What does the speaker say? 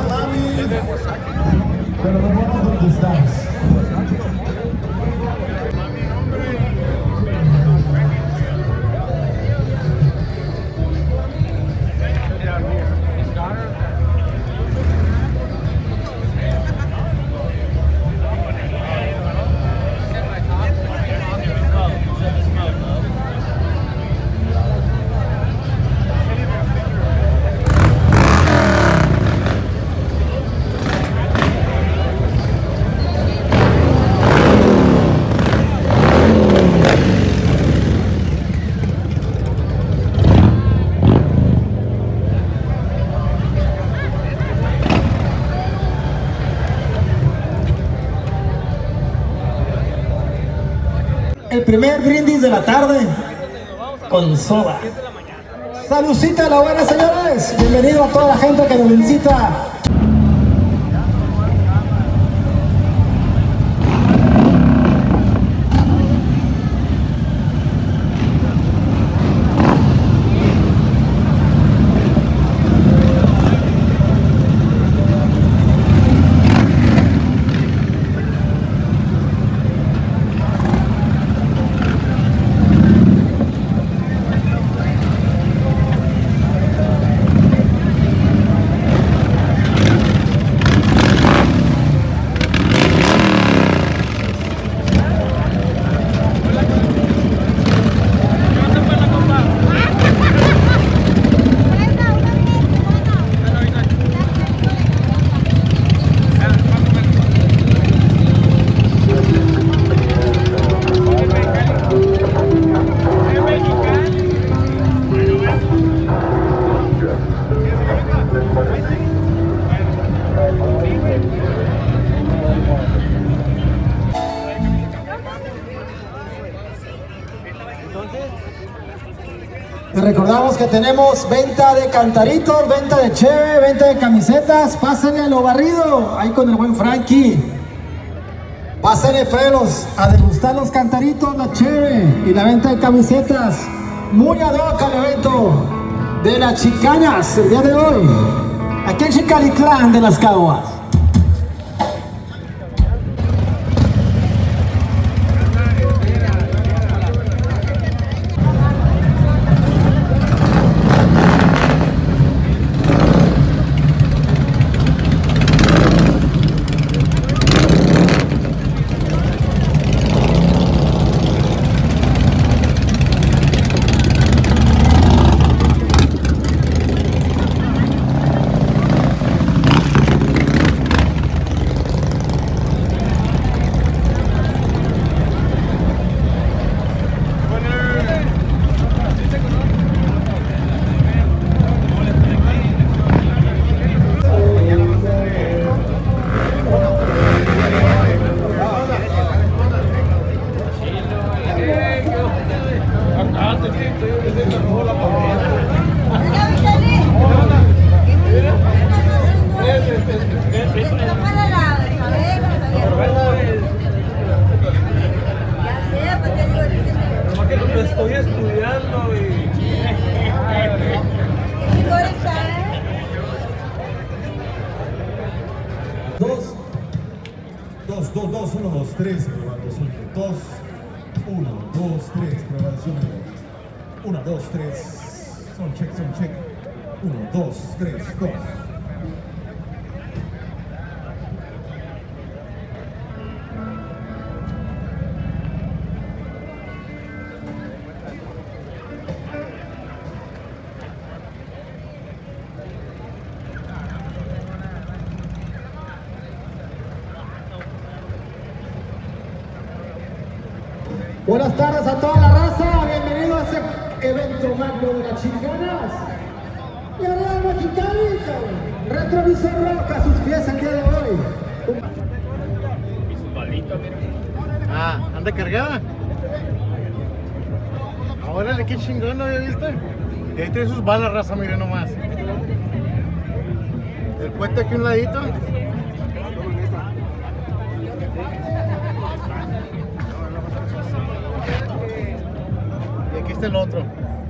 mami, pero no vamos donde estás. El primer brindis de la tarde con soda. Saludcita a la buena, señores. Bienvenido a toda la gente que nos visita. Les recordamos que tenemos venta de cantaritos, venta de cheve, venta de camisetas. Pásenle a lo barrido, ahí con el buen Frankie. Pásenle, felos, a degustar los cantaritos, la cheve y la venta de camisetas. Muy ad hoc al evento de las Chicanas el día de hoy, aquí en Chicalitlán de las Caguas. Estoy estudiando y... Dos, 1, 2, 3, probando sonido. 2, 1, 2, 3, probando sonido. 1, 2, 3, son check. 1, 2, 3, 2. Buenas tardes a toda la raza, bienvenido a este evento magno de las Chicanas. Y ahora Mexicali, retrovisor rock a sus pies el día de hoy. Y sus balitas, mira. Anda cargada. Órale, qué chingón, ¿no? ¿Ya viste? Y ahí tiene sus balas, raza, mire nomás. El puente aquí a un ladito. Y aquí está el otro.